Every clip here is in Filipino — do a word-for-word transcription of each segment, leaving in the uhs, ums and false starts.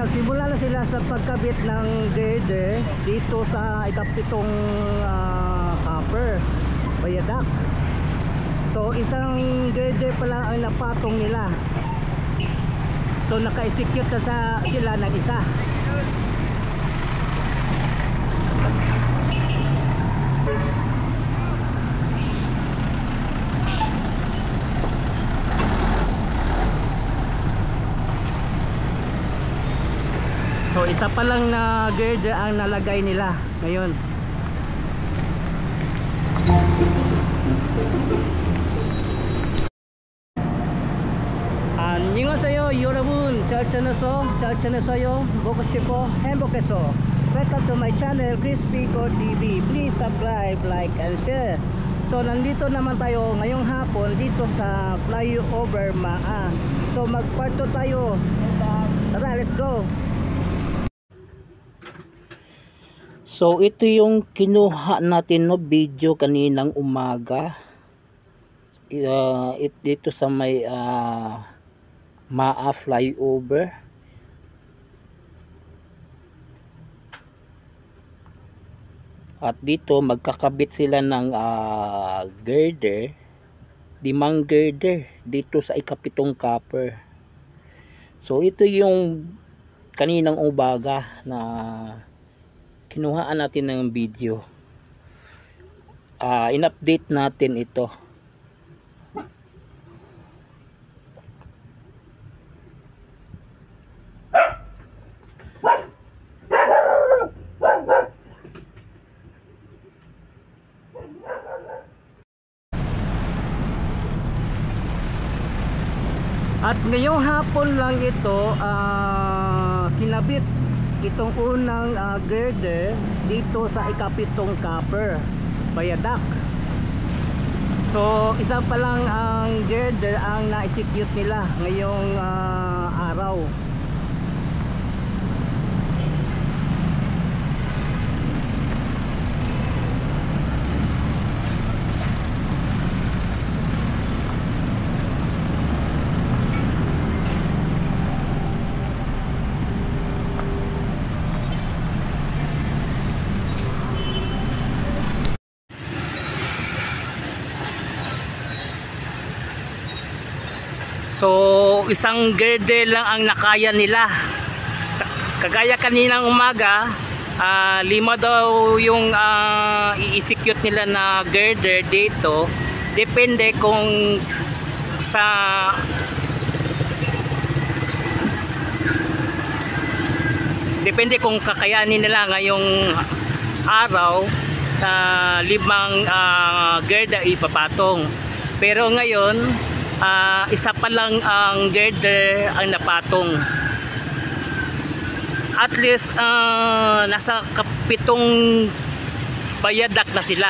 nagsimula na sila sa pagkabit ng girder dito sa ikapitong uh, copper viaduct. So isang girder pala ang napatong nila. So naka-execute na sa sila ng isa. So isa pa lang na girder ang nalagay nila ngayon. 안녕하세요 여러분, 잘 지내서 잘 지내서요. 먹고 싶어 행복해서. Welcome to my channel Crispy Core T V. Please subscribe, like and share. So nandito naman tayo ngayong hapon dito sa flyover Maa. So magparto tayo. Tara, let's go. So ito yung kinuha natin no video kaninang umaga. Uh, it, dito sa may uh, Maa flyover. At dito magkakabit sila ng uh, girder, limang girder dito sa ikapitong copper. So ito yung kaninang umaga na kinuhaan natin ng video. Uh, in-update natin ito. At ngayong hapon lang ito uh, kinabit itong unang uh, girder dito sa ikapitong copper viaduct. So isa pa lang ang girder ang na-execute nila ngayong uh, araw. So isang girder lang ang nakaya nila. Kagaya kaninang umaga, uh, lima daw yung uh, i-execute nila na girder dito. Depende kung sa Depende kung kakayanin nila ngayong araw na uh, limang uh, girder ipapatong. Pero ngayon Uh, isa pa lang ang girder ang napatong. At least uh, nasa kapitong viaduct na sila.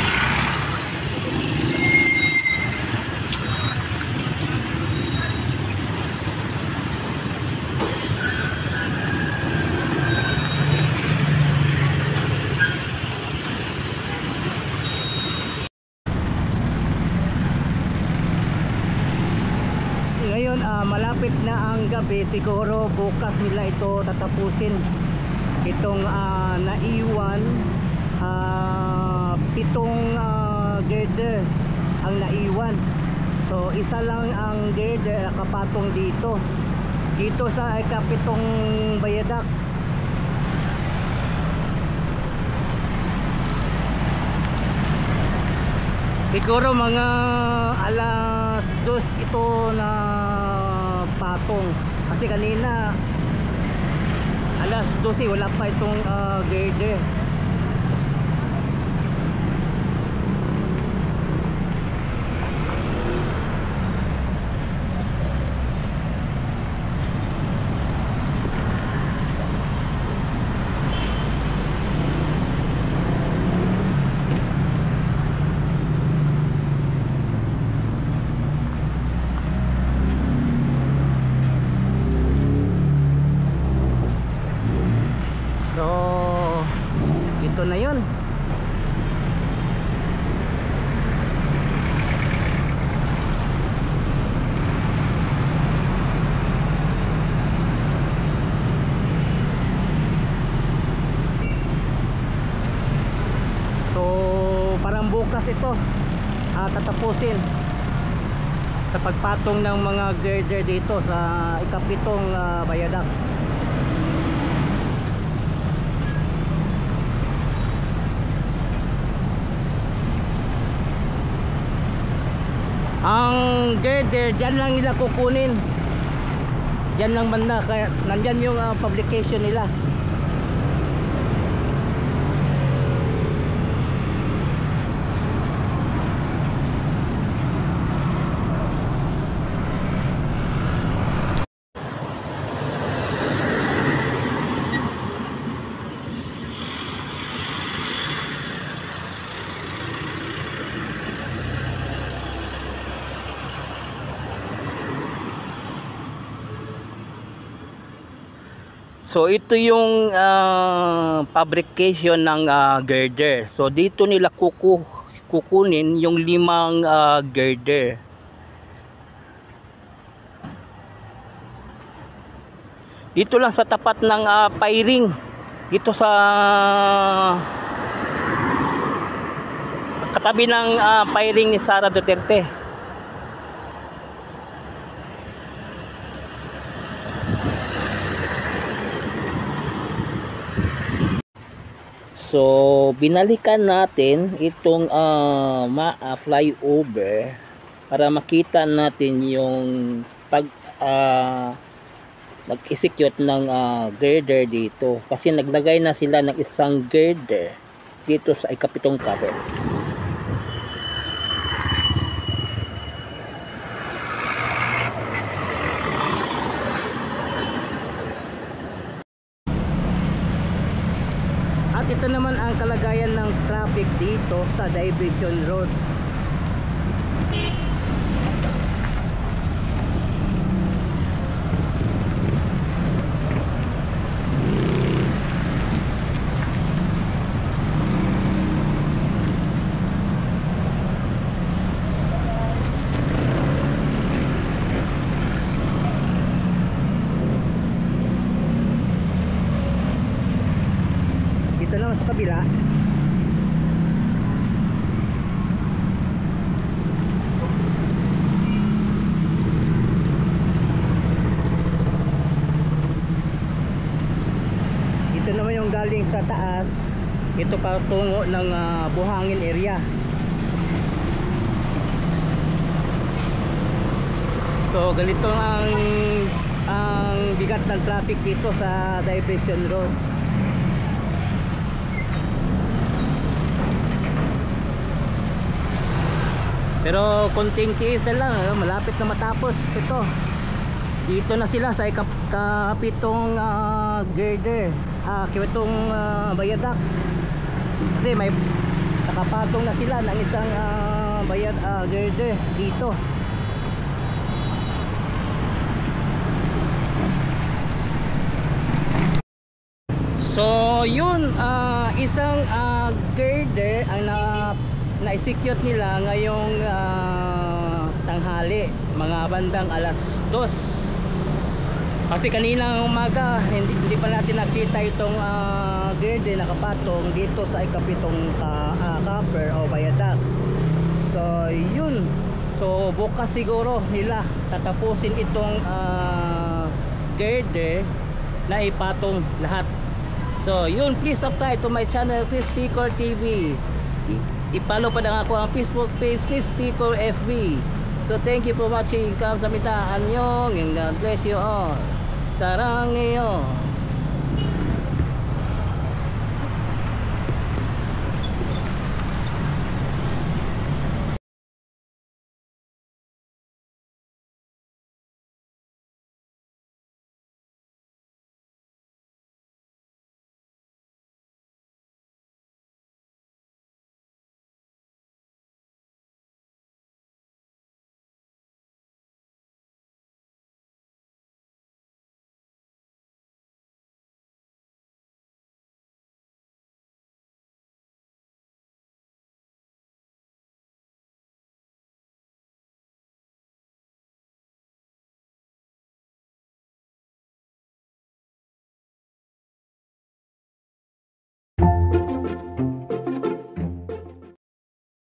Ngayon uh, malapit na ang gabi, siguro bukas nila ito tatapusin itong uh, naiwan uh, pitong uh, girder ang naiwan. So isa lang ang girder nakapatong dito dito sa ikapitong viaduct. Siguro mga alas dos ito na patong. Kasi kanina alas dose wala pa itong uh, girder. So uh, tatapusin sa pagpatong ng mga girder dito sa ikapitong uh, viaduct. Ang girder dyan lang nila kukunin, dyan lang banda, kaya nandyan yung uh, publication nila. So ito yung uh, fabrication ng uh, girder. So dito nila kuku kukunin yung limang uh, girder. Dito lang sa tapat ng uh, piring. Dito sa katabi ng uh, piring ni Sara Duterte. So binalikan natin itong uh, ma uh, flyover para makita natin yung pag uh, nag-execute ng uh, girder dito, kasi naglagay na sila ng isang girder dito sa ikapitong cover. At ito naman ang kalagayan ng traffic dito sa Diversion Road. Dito naman sa kabila, ito naman yung galing sa taas, ito patungo ng uh, Buhangin area. So ganito ang ang bigat ng traffic dito sa Diversion Road. Pero konting tiis na lang, eh, malapit na matapos ito. Dito na sila sa ikapitong uh, girder, ah, ikapitong uh, viaduct. Kasi may nakapatong na sila ng isang uh, bayad, uh, girder dito. So yun, uh, isang uh, girder ang na na-execute nila ngayong uh, tanghali, mga bandang alas dos. Kasi kaninang umaga hindi, hindi pa natin nakita itong uh, girder nakapatong dito sa ikapitong uh, uh, cover o viaduct. So yun, so bukas siguro nila tatapusin itong uh, girder na ipatong lahat. So yun, please subscribe to my channel, Chris Picor T V. I-follow pa na ako ang Facebook page, Chris Picor F B. So thank you for watching. Kamsahamnida, annyeong, and God bless you all. Sarang iyo.